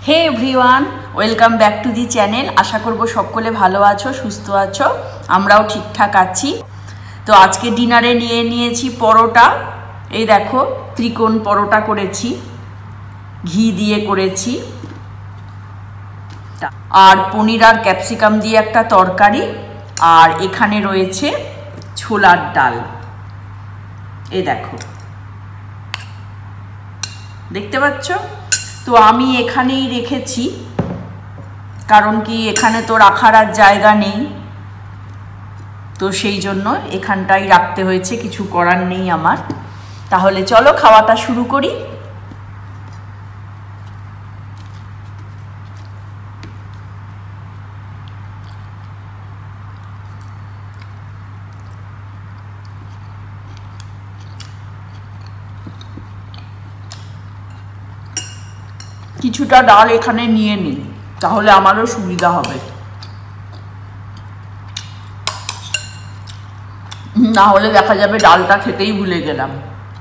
Hey everyone, welcome back to the channel. আশা করব সকলে ভালো আছো, সুস্থ আছো, আমরাও ঠিকঠাক আছি। তো আজকে ডিনারে নিয়ে নিয়েছি পরোটা। এই দেখো, ত্রিকোণ পরোটা করেছি, ঘি দিয়ে করেছি, আর পনির আর ক্যাপসিকাম দিয়ে একটা তরকারি, আর এখানে রয়েছে ছোলার ডাল। এই দেখো, দেখতে পাচ্ছ? তো আমি এখানেই রেখেছি, কারণ কি এখানে তো রাখার আর জায়গা নেই, তো সেই জন্য এখানটাই রাখতে হয়েছে, কিছু করার নেই আমার। তাহলে চলো খাওয়াটা শুরু করি। কিছুটা ডাল এখানে নিয়ে নিই, তাহলে আমারও সুবিধা হবে, না হলে দেখা যাবে ডালটা খেতেই ভুলে গেলাম।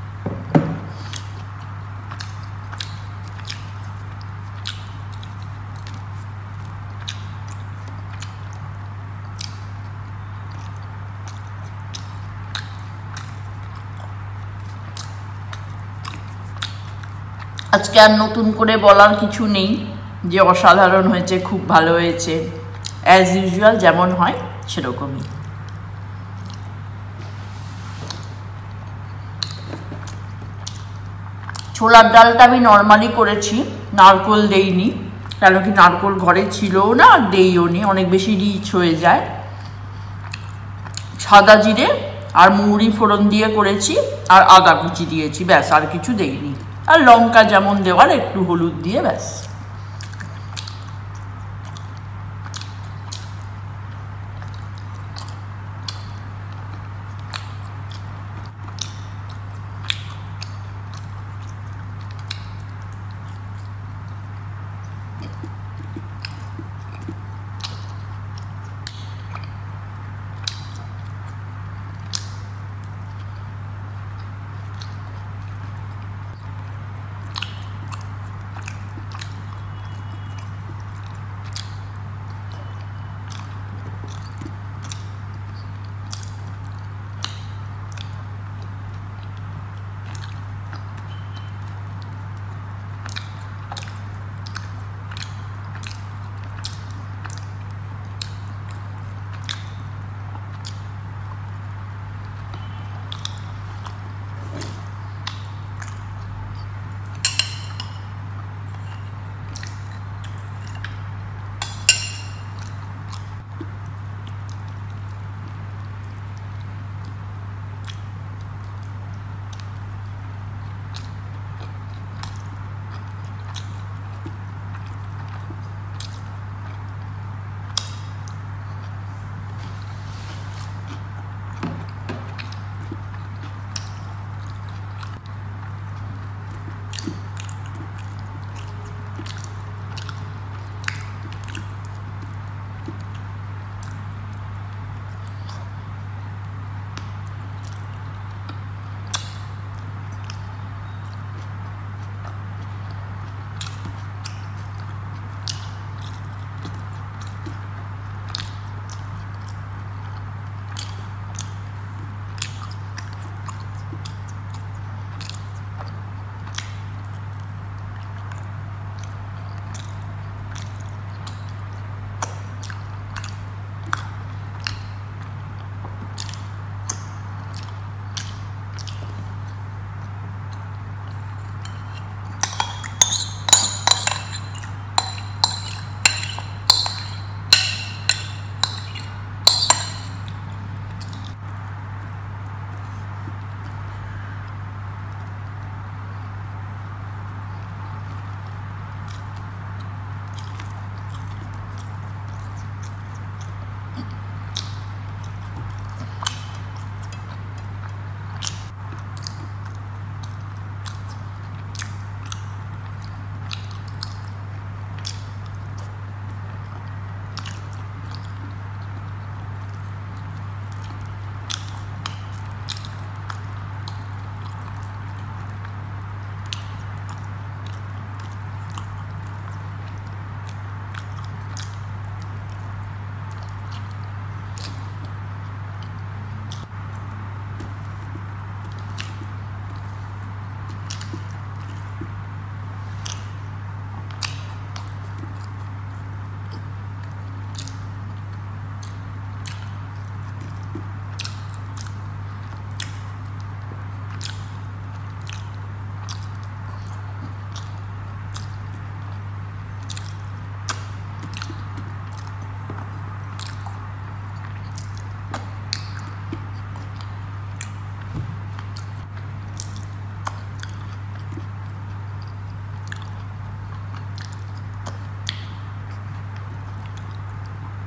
আজকে আর নতুন করে বলার কিছু নেই যে অসাধারণ হয়েছে, খুব ভালো হয়েছে, অ্যাজ ইউজুয়াল যেমন হয় সেরকমই। ছোলার ডালটা আমি নর্মালি করেছি, নারকোল দেইনি, কেন কি নারকোল ঘরে ছিলও না আর দেইও নি, অনেক বেশি রিচ হয়ে যায়। সাদা জিরে আর মৌরি ফোড়ন দিয়ে করেছি, আর আদা কুচি দিয়েছি, ব্যাস, আর কিছু দেইনি, আর লঙ্কা যেমন দেওয়ার একটু হলুদ দিয়ে, ব্যাস।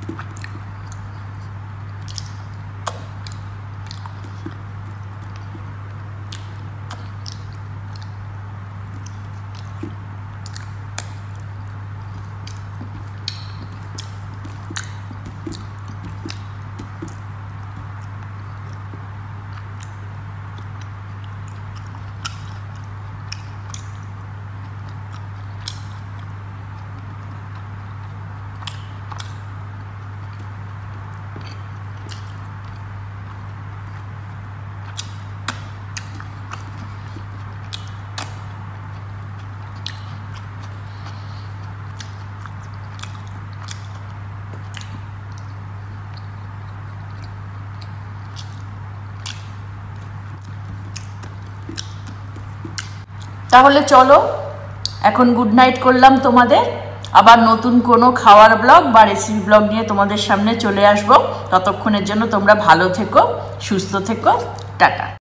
তাহলে চলো এখন গুড নাইট করলাম তোমাদের। আবার নতুন কোনো খাওয়ার ব্লগ বা রেসিপি ব্লগ নিয়ে তোমাদের সামনে চলে আসবো। ততক্ষণের জন্য তোমরা ভালো থেকো, সুস্থ থেকো, টাটা।